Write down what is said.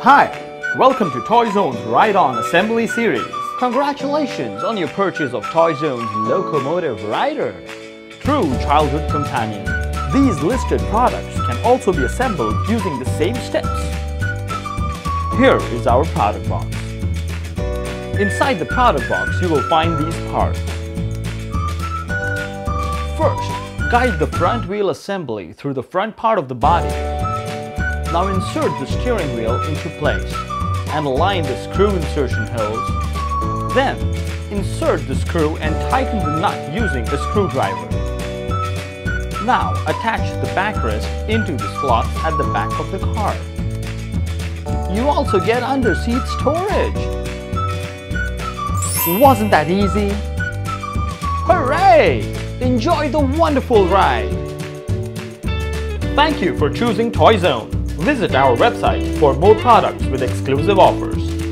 Hi, welcome to Toyzone's Ride-On Assembly Series. Congratulations on your purchase of Toyzone's Locomotive Rider. True childhood companion. These listed products can also be assembled using the same steps. Here is our product box. Inside the product box, you will find these parts. First, guide the front wheel assembly through the front part of the body. Now insert the steering wheel into place and align the screw insertion holes. Then, insert the screw and tighten the nut using a screwdriver. Now, attach the backrest into the slots at the back of the car. You also get under-seat storage. Wasn't that easy? Hooray! Enjoy the wonderful ride! Thank you for choosing Toyzone. Visit our website for more products with exclusive offers.